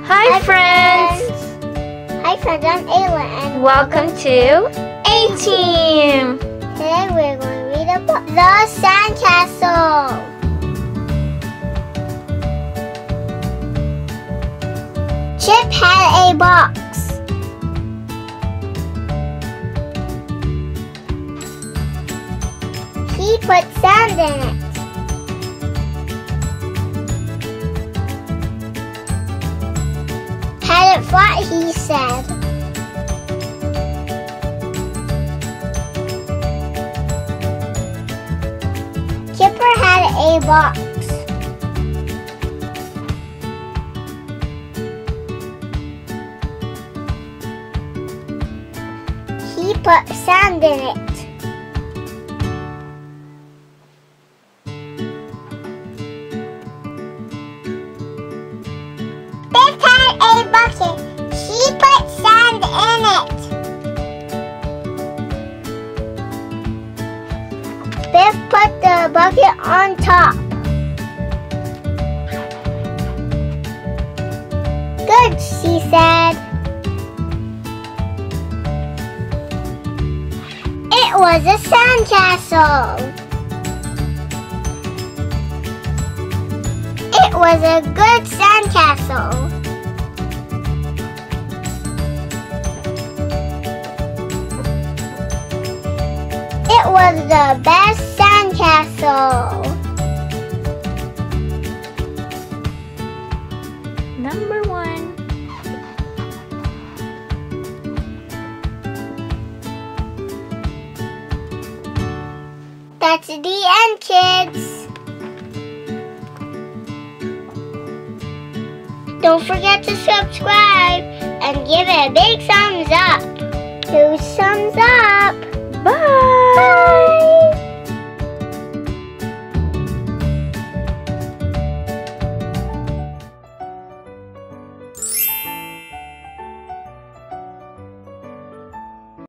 Hi friends! Hi friends, I'm Ayla and welcome to A-Team! Today we're going to read a book, The Sandcastle. Chip had a box. He put sand in it. Had it flat, he said. Chipper had a box. He put sand in it. Biff had a bucket. She put sand in it. Biff put the bucket on top. Good, she said. It was a sandcastle. It was a good sandcastle. It was the best sandcastle. Number 1. That's the end, kids. Don't forget to subscribe and give it a big thumbs up.